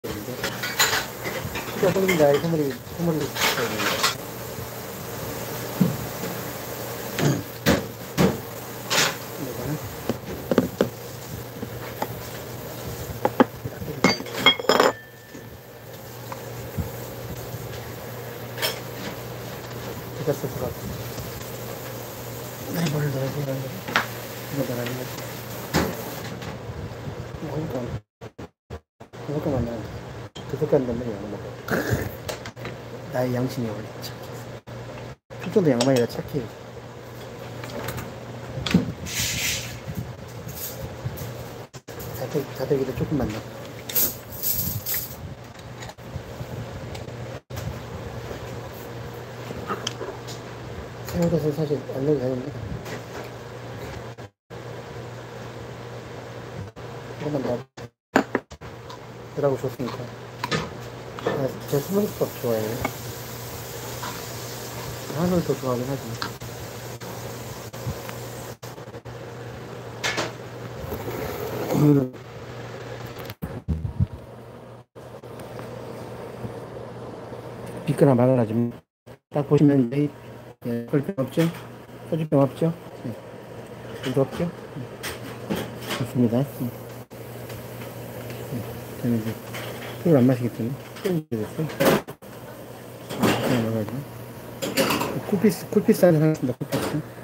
진짜 선물입니다. 선물이. 됐어, 들어가. 네, 뭘 넣어야 돼? 이거 넣어야 돼. 이거 만나는 그 색깔 넣으면 양말 먹어. 나의 양심이 원래 착해. 필종도 양말이라 착해. 자대기도 조금만 넣어. 새우젓은 사실 안 넣어도 되는데 조금만 넣어. 그러고 좋습니까? 제 스무디밥 좋아해요. 한우를 더 좋아하긴 하지. 오늘은 미끄러 말아가지고 딱 보시면 별병 없죠? 소주병 없죠? 물도 없죠? 좋습니다. 저는 이제 술을 안 마시기 때문에 술을 됐어요. 그냥 먹어야지. 쿨피스 한잔 하겠습니다. 쿨피스.